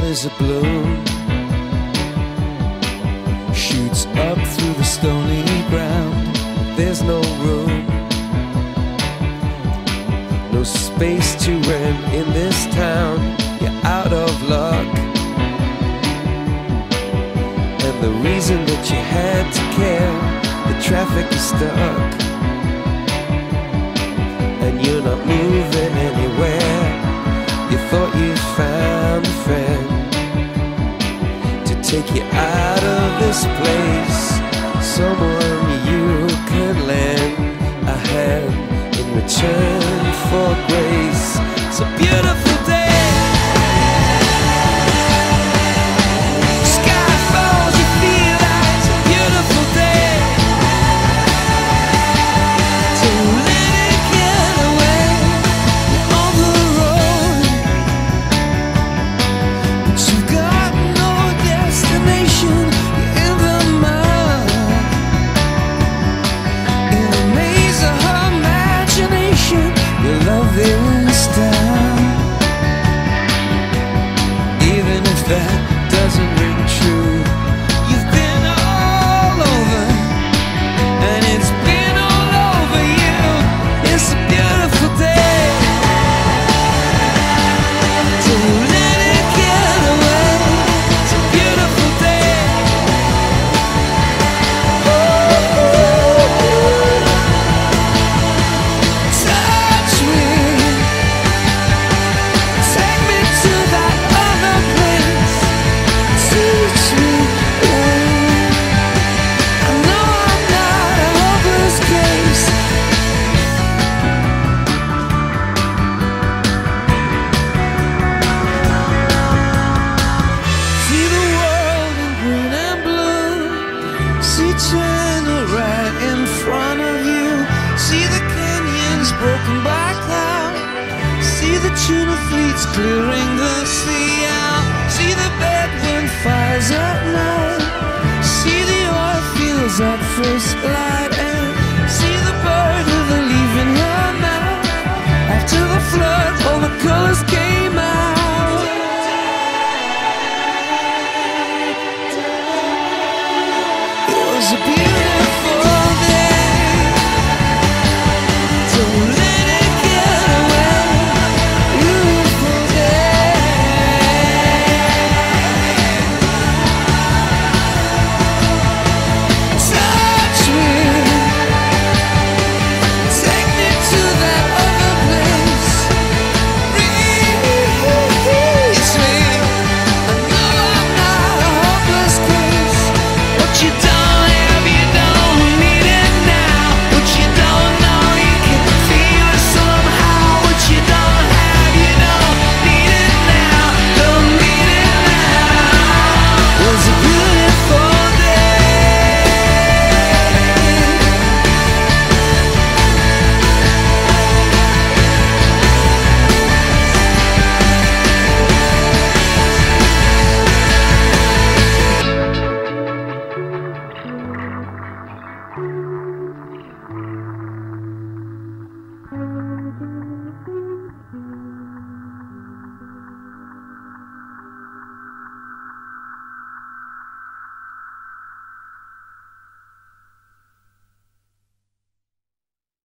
is a bloom, shoots up through the stony ground. There's no room, no space to rent in this town. You're out of luck, and the reason that you had to care, the traffic is stuck, and you're not moving anywhere. You thought you found a friend to take you out of this place, someone you could lend a hand in return for grace. It's a beautiful day. Sky falls, you feel like it's a beautiful day. So let it get away. You're on the road, but you've got no destination. You're in the mud, in a maze of her imagination. Your love is down, even if that doesn't ring true. You've been all over, and it's been all over you. It's a beautiful day. So let it get away. It's a beautiful day. Touch me, take me to that other place. Teach me, I know I'm not a hopeless case. See the world in green and blue. See China right in front of you. See the canyons broken by cloud. See the tuna fleets clearing the sea out. See the bedroom fires at night. See the oil fields at first light. And see the bird with a leaf in her mouth. After the flood, all the colors came out. It was a beautiful